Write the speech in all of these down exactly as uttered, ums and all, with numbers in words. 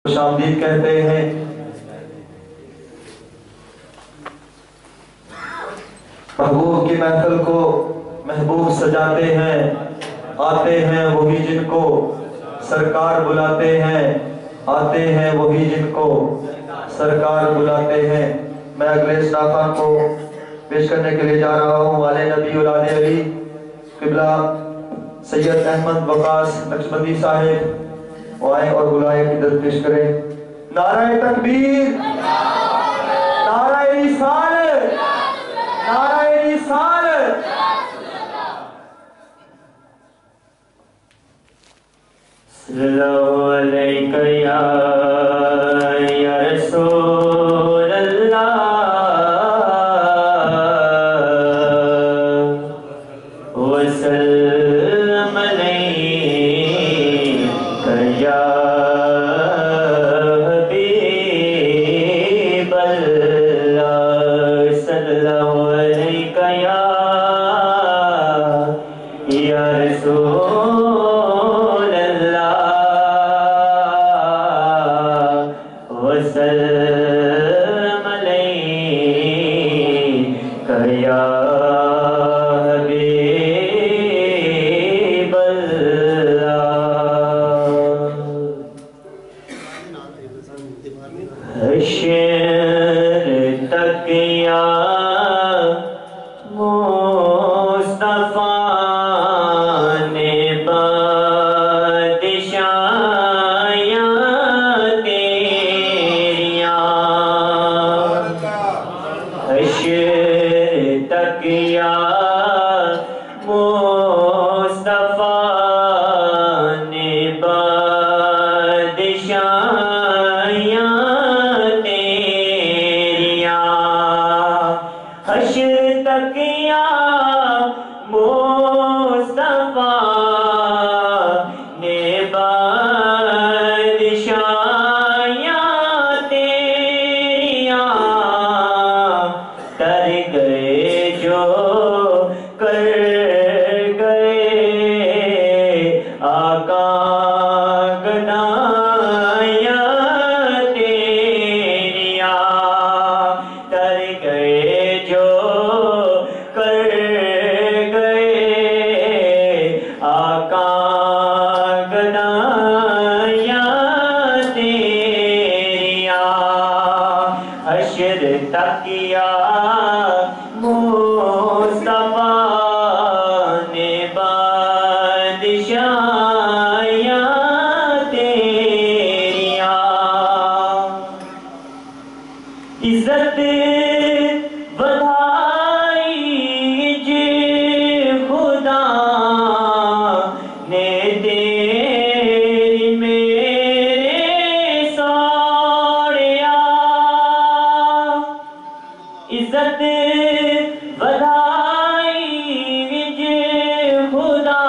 خوش آمدید کہتے ہیں۔ محبوب کی محفل کو محبوب سجاتے ہیں، آتے ہیں وہی جن کو سرکار بلاتے ہیں، آتے ہیں وہی جن کو سرکار بلاتے ہیں۔ میں اگلے اسٹافان کو پیش کرنے کے لیے جا رہا ہوں۔ والے نبی اولاد علی قبلہ سید احمد وقاص نقشبندی صاحب وہ آئیں اور بلائیں کی درپیش کریں۔ نعرہ تکبیر، نعرہ رسالت، نعرہ رسالت۔ صلی اللہ علیکہ یا یا رسول اللہ، وسلم علیکہ یا حبیب اللہ، صلی اللہ علیکہ یا یا رسول اللہ، وسلم علیکہ یا حبیب اللہ۔ حشر تک یا مصطفیٰ نے بادشاہیاں تیریاں، حشر تک یا مصطفیٰ نے بادشاہیاں تیریاں، حشر تک یا مصطفیٰ نے بادشاہیاں تیریاں، کر گئے جو کر گئے آقا گدائیاں تیریاں، کر گئے جو کر گئے آقا گدائیاں تیریاں، حشر تک یا مصطفیٰ نے بادشاہیاں تیریاں، عزت بدھائی جے خدا نے تیری میرے سوڑیا، عزت بدھائی جے خدا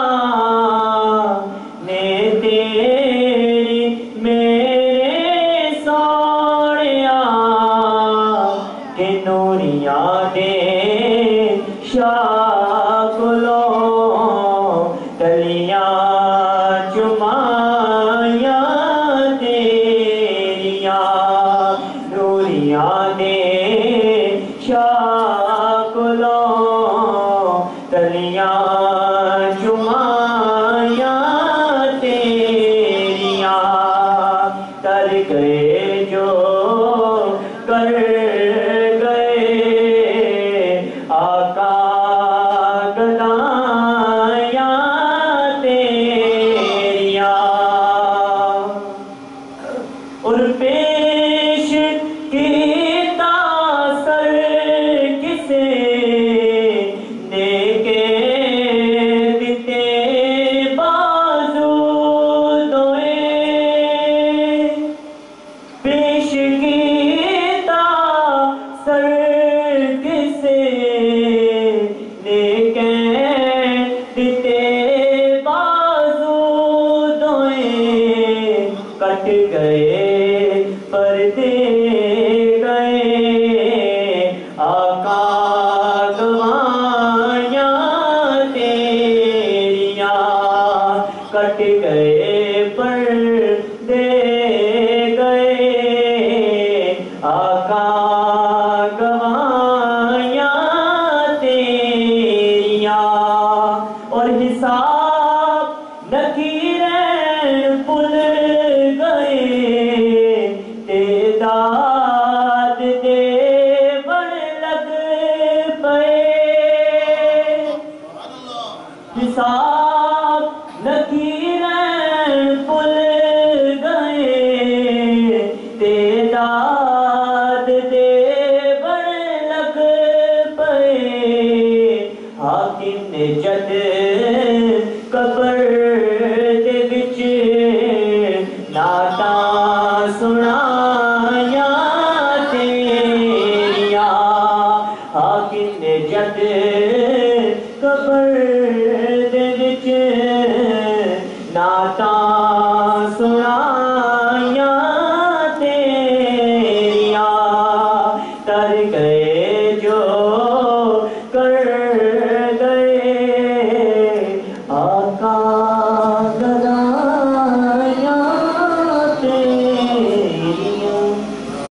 نے تیری میرے سوڑیا، کہ نوریاں دے شاکلوں تلیاں چمائیاں تیریاں، نوریاں دے شاکلوں تلیاں چمائیاں تیریاں، کر گئے جو کر گئے آقا گدائیاں تیریاں، اور پیش کیتا سر کسے نے کے دیتے بازو دوئے، پیش کیتا سر کسے نے کے دیتے بازو دوئے، کٹ گئے پردے گئے آقا گوائیاں تیریاں، کٹ گئے پردے گئے داد دے بڑے لگ پئے حاکم نے جد قبر دے وچ نعتاں سنایا تیریاں حاکم نے جد قبر دے وچ نعتاں سنایا تیریاں تر گئے